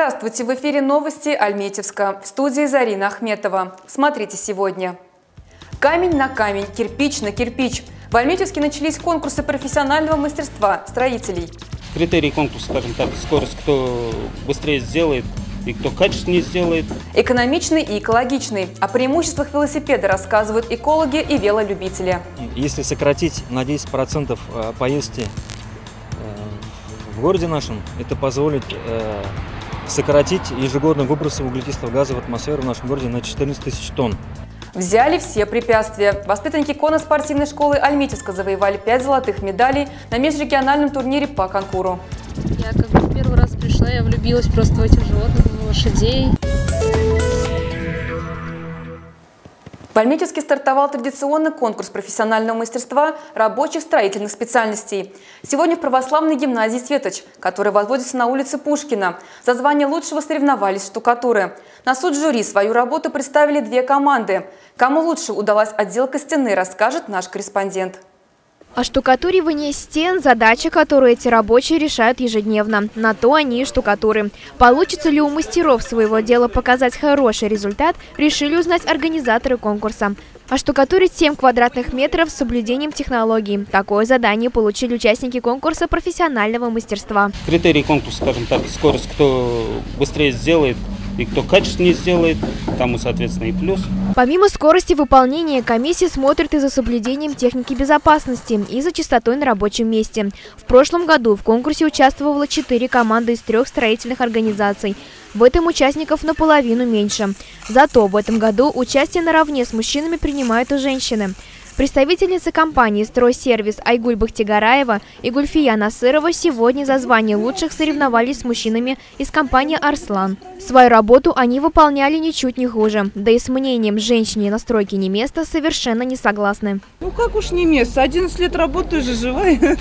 Здравствуйте! В эфире новости Альметьевска. В студии Зарина Ахметова. Смотрите сегодня. Камень на камень, кирпич на кирпич. В Альметьевске начались конкурсы профессионального мастерства строителей. Критерии конкурса, скажем так, скорость, кто быстрее сделает и кто качественнее сделает. Экономичный и экологичный. О преимуществах велосипеда рассказывают экологи и велолюбители. Если сократить на 10% поездки в городе нашем, это позволит сократить ежегодные выбросы углекислого газа в атмосферу в нашем городе на 14 тысяч тонн. Взяли все препятствия. Воспитанники конно-спортивной школы Альметьевска завоевали 5 золотых медалей на межрегиональном турнире по конкуру. Я в первый раз пришла, я влюбилась просто в этих животных, в лошадей. В Альметьевске стартовал традиционный конкурс профессионального мастерства рабочих строительных специальностей. Сегодня в православной гимназии «Светоч», которая возводится на улице Пушкина. За звание лучшего соревновались штукатуры. На суд жюри свою работу представили 2 команды. Кому лучше удалась отделка стены, расскажет наш корреспондент. Оштукатуривание стен – задача, которую эти рабочие решают ежедневно. На то они и штукатуры. Получится ли у мастеров своего дела показать хороший результат, решили узнать организаторы конкурса. Оштукатурить 7 квадратных метров с соблюдением технологий. Такое задание получили участники конкурса профессионального мастерства. Критерии конкурса, скажем так, скорость, кто быстрее сделает и кто качественнее сделает, тому, соответственно, и плюс. Помимо скорости выполнения, комиссия смотрит и за соблюдением техники безопасности, и за чистотой на рабочем месте. В прошлом году в конкурсе участвовало 4 команды из 3 строительных организаций. В этом участников наполовину меньше. Зато в этом году участие наравне с мужчинами принимают и женщины. Представительницы компании «Стройсервис» Айгуль Бахтигараева и Гульфия Насырова сегодня за звание лучших соревновались с мужчинами из компании «Арслан». Свою работу они выполняли ничуть не хуже. Да и с мнением женщине на стройке не место совершенно не согласны. Ну как уж не место, 11 лет работаю же, живая.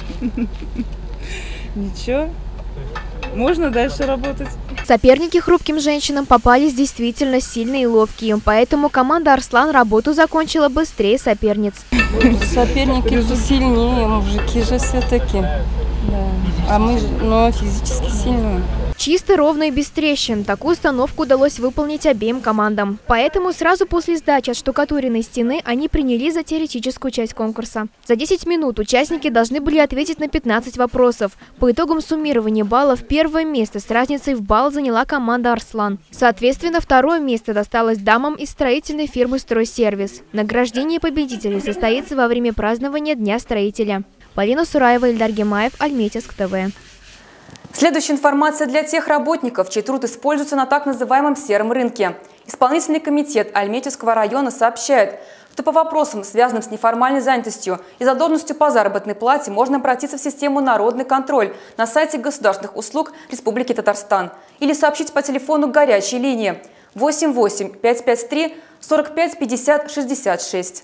Ничего, можно дальше работать. Соперники хрупким женщинам попались действительно сильные и ловкие, поэтому команда «Арслан» работу закончила быстрее соперниц. Соперники сильнее, мужики же все-таки, да. А мы физически сильные. Чисто, ровно и без трещин. Такую установку удалось выполнить обеим командам. Поэтому сразу после сдачи отштукатуренной стены они принялись за теоретическую часть конкурса. За 10 минут участники должны были ответить на 15 вопросов. По итогам суммирования баллов первое место с разницей в балл заняла команда «Арслан». Соответственно, второе место досталось дамам из строительной фирмы «Стройсервис». Награждение победителей состоится во время празднования Дня строителя. Полина Сураева, Ильдар Гемаев, Альметьевск ТВ. Следующая информация для тех работников, чей труд используется на так называемом сером рынке. Исполнительный комитет Альметьевского района сообщает, что по вопросам, связанным с неформальной занятостью и задолженностью по заработной плате, можно обратиться в систему «Народный контроль» на сайте государственных услуг Республики Татарстан или сообщить по телефону горячей линии 88 553 45 50 66.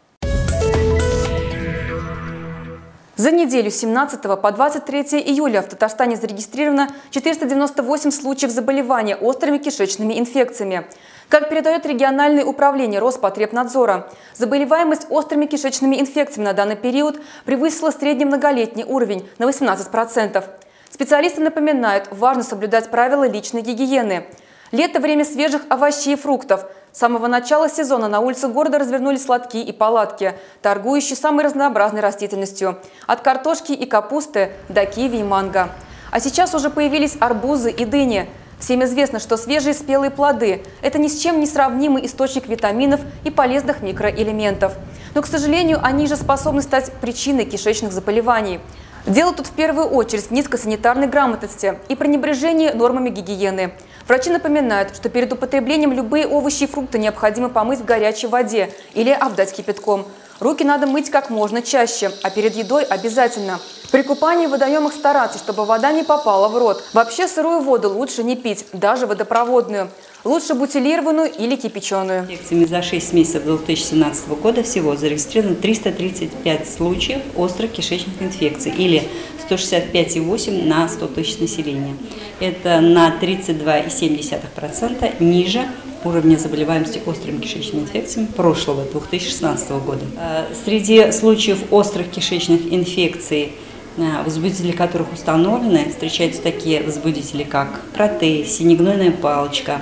За неделю с 17 по 23 июля в Татарстане зарегистрировано 498 случаев заболевания острыми кишечными инфекциями. Как передает региональное управление Роспотребнадзора, заболеваемость острыми кишечными инфекциями на данный период превысила средний многолетний уровень на 18%. Специалисты напоминают, важно соблюдать правила личной гигиены. Лето – время свежих овощей и фруктов. С самого начала сезона на улице города развернулись лотки и палатки, торгующие самой разнообразной растительностью. От картошки и капусты до киви и манго. А сейчас уже появились арбузы и дыни. Всем известно, что свежие спелые плоды – это ни с чем не сравнимый источник витаминов и полезных микроэлементов. Но, к сожалению, они же способны стать причиной кишечных заболеваний. Дело тут в первую очередь в низкой санитарной грамотности и пренебрежении нормами гигиены. Врачи напоминают, что перед употреблением любые овощи и фрукты необходимо помыть в горячей воде или обдать кипятком. Руки надо мыть как можно чаще, а перед едой обязательно. При купании в водоемах стараться, чтобы вода не попала в рот. Вообще сырую воду лучше не пить, даже водопроводную. Лучше бутилированную или кипяченую. За 6 месяцев 2017 года всего зарегистрировано 335 случаев острых кишечных инфекций или 165,8 на 100 тысяч населения. Это на 32,7% ниже уровня заболеваемости острыми кишечными инфекциями прошлого 2016 года. Среди случаев острых кишечных инфекций возбудители которых установлены. Встречаются такие возбудители, как протей, синегнойная палочка,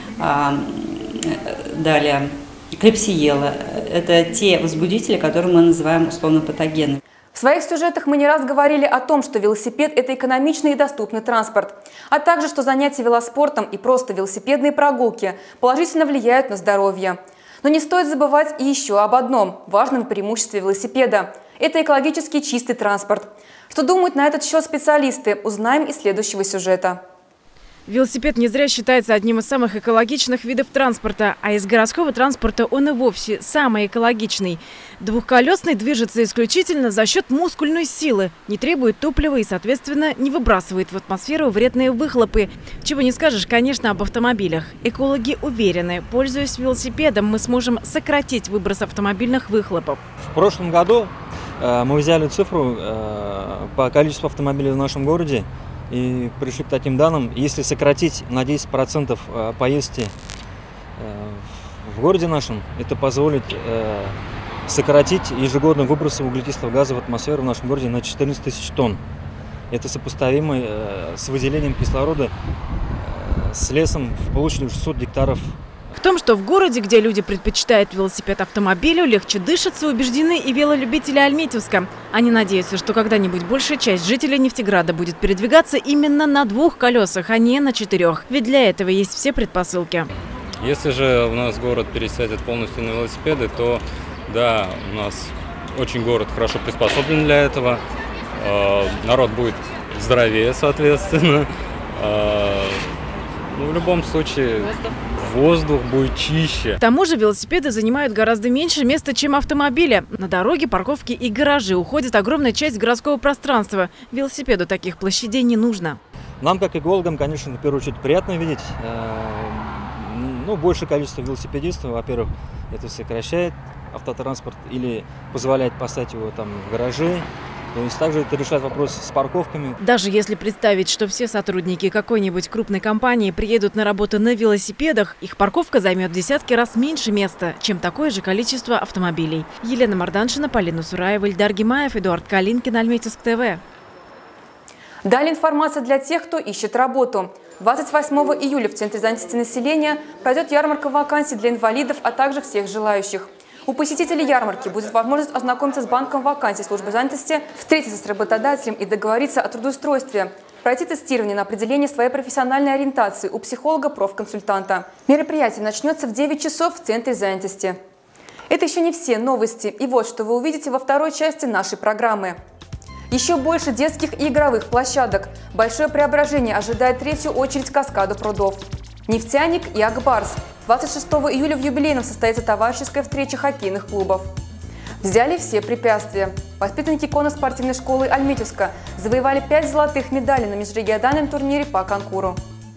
далее клепсиела. Это те возбудители, которые мы называем условно-патогенными. В своих сюжетах мы не раз говорили о том, что велосипед – это экономичный и доступный транспорт, а также, что занятия велоспортом и просто велосипедные прогулки положительно влияют на здоровье. Но не стоит забывать и еще об одном важном преимуществе велосипеда – это экологически чистый транспорт. Что думают на этот счет специалисты, узнаем из следующего сюжета. Велосипед не зря считается одним из самых экологичных видов транспорта, а из городского транспорта он и вовсе самый экологичный. Двухколесный движется исключительно за счет мускульной силы, не требует топлива и, соответственно, не выбрасывает в атмосферу вредные выхлопы. Чего не скажешь, конечно, об автомобилях. Экологи уверены, пользуясь велосипедом, мы сможем сократить выброс автомобильных выхлопов. В прошлом году мы взяли цифру по количеству автомобилей в нашем городе и пришли к таким данным. Если сократить на 10% поездки в городе нашем, это позволит сократить ежегодно выбросы углекислого газа в атмосферу в нашем городе на 14 тысяч тонн. Это сопоставимо с выделением кислорода с лесом в площади 600 гектаров. В том, что в городе, где люди предпочитают велосипед автомобилю, легче дышится, убеждены и велолюбители Альметьевска. Они надеются, что когда-нибудь большая часть жителей Нефтеграда будет передвигаться именно на 2 колесах, а не на 4. Ведь для этого есть все предпосылки. Если же у нас город пересядет полностью на велосипеды, то да, у нас очень город хорошо приспособлен для этого. Народ будет здоровее, соответственно. Но в любом случае воздух будет чище. К тому же велосипеды занимают гораздо меньше места, чем автомобили. На дороге, парковки и гаражи уходит огромная часть городского пространства. Велосипеду таких площадей не нужно. Нам, как экологам, конечно, в первую очередь приятно видеть большее количество велосипедистов. Во-первых, это сокращает автотранспорт или позволяет поставить его там в гаражи. То есть также это решает вопрос с парковками. Даже если представить, что все сотрудники какой-нибудь крупной компании приедут на работу на велосипедах, их парковка займет в десятки раз меньше места, чем такое же количество автомобилей. Елена Марданшина, Полина Сураева, Ильдар Гимаев, Эдуард Калинкин, Альметьевск ТВ. Далее информация для тех, кто ищет работу. 28 июля в Центре занятости населения пройдет ярмарка вакансий для инвалидов, а также всех желающих. У посетителей ярмарки будет возможность ознакомиться с банком вакансий службы занятости, встретиться с работодателем и договориться о трудоустройстве, пройти тестирование на определение своей профессиональной ориентации у психолога-профконсультанта. Мероприятие начнется в 9 часов в Центре занятости. Это еще не все новости. И вот что вы увидите во второй части нашей программы. Еще больше детских и игровых площадок. Большое преображение ожидает третью очередь каскада прудов. Нефтяник и Акбарс. 26 июля в юбилейном состоится товарищеская встреча хоккейных клубов. Взяли все препятствия. Воспитанники конно-спортивной школы Альметьевска завоевали 5 золотых медалей на межрегиональном турнире по конкуру.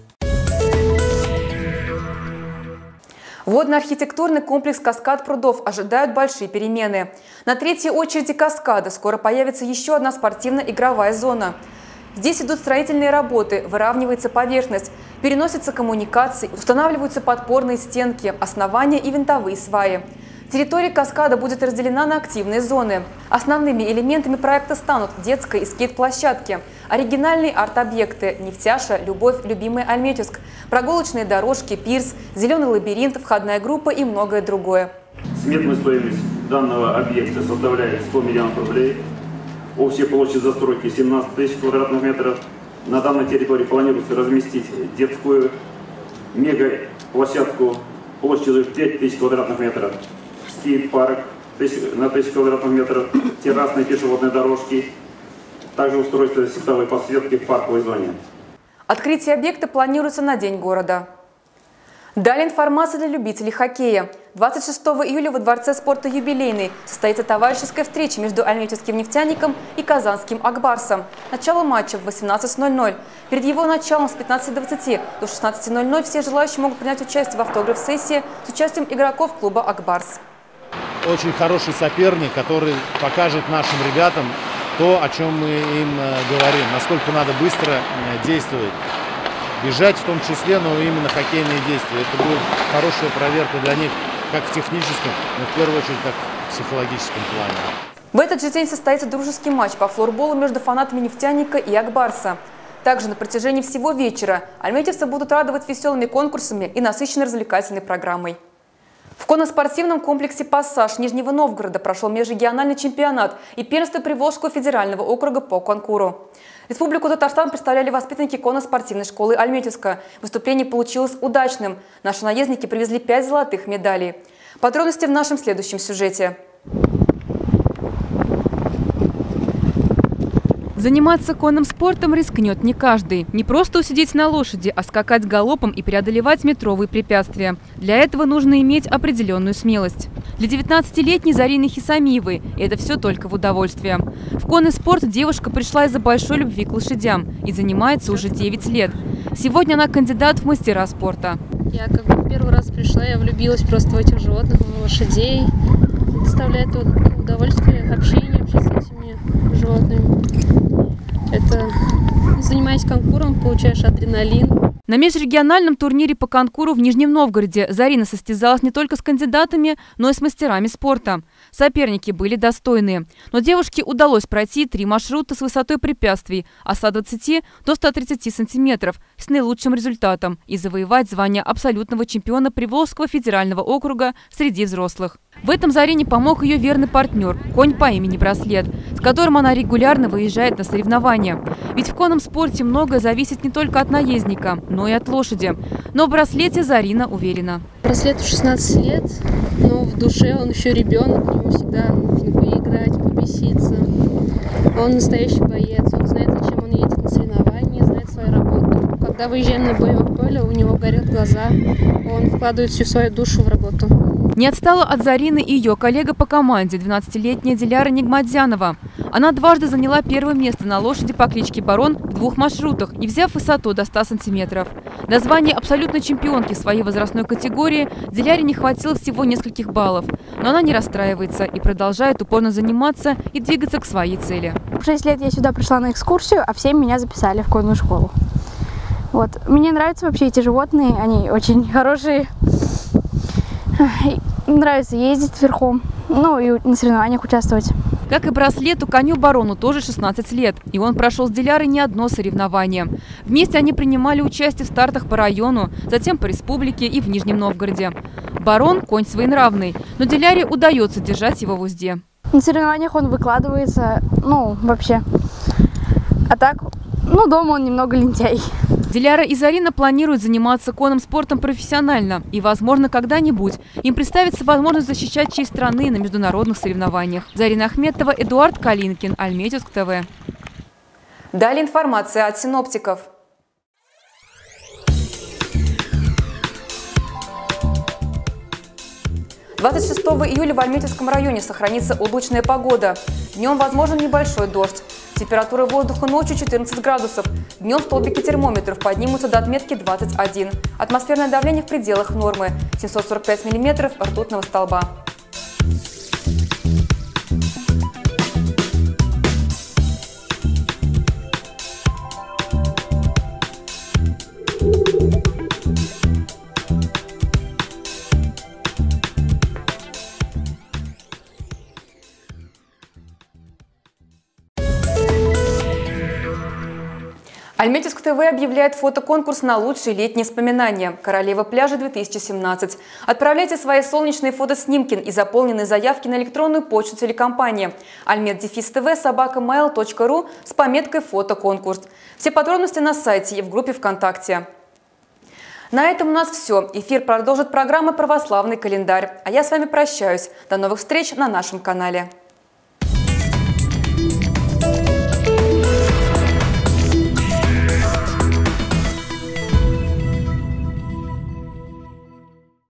Водно-архитектурный комплекс «Каскад прудов» ожидают большие перемены. На третьей очереди каскада скоро появится еще одна спортивно-игровая зона. Здесь идут строительные работы, выравнивается поверхность, переносятся коммуникации, устанавливаются подпорные стенки, основания и винтовые сваи. Территория каскада будет разделена на активные зоны. Основными элементами проекта станут детская и скейт-площадки, оригинальные арт-объекты, нефтяша, любовь, любимый Альметьевск, прогулочные дорожки, пирс, зеленый лабиринт, входная группа и многое другое. Сметная стоимость данного объекта составляет 100 миллионов рублей. Общая площадь застройки 17 тысяч квадратных метров. На данной территории планируется разместить детскую мега-площадку площадью 5 тысяч квадратных метров, скейт-парк на 1000 квадратных метров, террасные пешеходные дорожки, также устройство световой подсветки в парковой зоне. Открытие объекта планируется на День города. Далее информация для любителей хоккея. 26 июля во Дворце спорта «Юбилейный» состоится товарищеская встреча между альметьевским нефтяником и казанским Акбарсом. Начало матча в 18:00. Перед его началом с 15:20 до 16:00 все желающие могут принять участие в автограф-сессии с участием игроков клуба «Акбарс». Очень хороший соперник, который покажет нашим ребятам то, о чем мы им говорим, насколько надо быстро действовать. Бежать в том числе, но именно хоккейные действия. Это будет хорошая проверка для них как в техническом, но в первую очередь как в психологическом плане. В этот же день состоится дружеский матч по флорболу между фанатами «Нефтяника» и «Акбарса». Также на протяжении всего вечера альметьевцы будут радовать веселыми конкурсами и насыщенной развлекательной программой. В конно-спортивном комплексе «Пассаж» Нижнего Новгорода прошел межрегиональный чемпионат и первенство Приволжского федерального округа по конкуру. Республику Татарстан представляли воспитанники конно-спортивной школы Альметьевска. Выступление получилось удачным. Наши наездники привезли 5 золотых медалей. Подробности в нашем следующем сюжете. Заниматься конным спортом рискнет не каждый. Не просто усидеть на лошади, а скакать галопом и преодолевать метровые препятствия. Для этого нужно иметь определенную смелость. Для 19-летней Зарины Хисамиевой это все только в удовольствие. В конный спорт девушка пришла из-за большой любви к лошадям и занимается уже 9 лет. Сегодня она кандидат в мастера спорта. Я первый раз пришла, я влюбилась просто в этих животных, в лошадей. Доставляет удовольствие общение с этими животными. Это, занимаясь конкуром, получаешь адреналин. На межрегиональном турнире по конкуру в Нижнем Новгороде Зарина состязалась не только с кандидатами, но и с мастерами спорта. Соперники были достойные. Но девушке удалось пройти 3 маршрута с высотой препятствий от 120 до 130 сантиметров с наилучшим результатом и завоевать звание абсолютного чемпиона Приволжского федерального округа среди взрослых. В этом Зарине помог ее верный партнер – конь по имени Браслет, с которым она регулярно выезжает на соревнования. Ведь в конном спорте многое зависит не только от наездника, но и от лошади. Но в Браслете Зарина уверена. Браслету 16 лет, но в душе он еще ребенок, ему всегда нужно поиграть, побеситься. Он настоящий боец, он знает, зачем он едет на соревнования, знает свою работу. Когда выезжаем на боевое поле, у него горят глаза, он вкладывает всю свою душу в работу. Не отстала от Зарины и ее коллега по команде, 12-летняя Диляра Нигматзянова. Она дважды заняла первое место на лошади по кличке Барон в 2 маршрутах и взяв высоту до 100 сантиметров. До звания абсолютной чемпионки своей возрастной категории Диляре не хватило всего нескольких баллов. Но она не расстраивается и продолжает упорно заниматься и двигаться к своей цели. В 6 лет я сюда пришла на экскурсию, а все меня записали в конную школу. Вот. Мне нравятся вообще эти животные, они очень хорошие. Нравится ездить верхом, ну и на соревнованиях участвовать. Как и Браслету, коню Барону тоже 16 лет, и он прошел с Дилярой не одно соревнование. Вместе они принимали участие в стартах по району, затем по республике и в Нижнем Новгороде. Барон – конь своенравный, но Диляре удается держать его в узде. На соревнованиях он выкладывается, ну, вообще. А так, ну, дома он немного лентяй. Диляра и Зарина планируют заниматься конным спортом профессионально. И, возможно, когда-нибудь им представится возможность защищать честь страны на международных соревнованиях. Зарина Ахметова, Эдуард Калинкин, Альметьевск ТВ. Далее информация от синоптиков. – 26 июля в Альметьевском районе сохранится облачная погода. Днем возможен небольшой дождь. Температура воздуха ночью 14 градусов. Днем столбики термометров поднимутся до отметки 21. Атмосферное давление в пределах нормы. 745 миллиметров ртутного столба. Альметьевск ТВ объявляет фотоконкурс на лучшие летние воспоминания «Королева пляжа-2017». Отправляйте свои солнечные фотоснимки и заполненные заявки на электронную почту телекомпании almet-tv@mail.ru с пометкой «Фотоконкурс». Все подробности на сайте и в группе ВКонтакте. На этом у нас все. Эфир продолжит программа «Православный календарь». А я с вами прощаюсь. До новых встреч на нашем канале.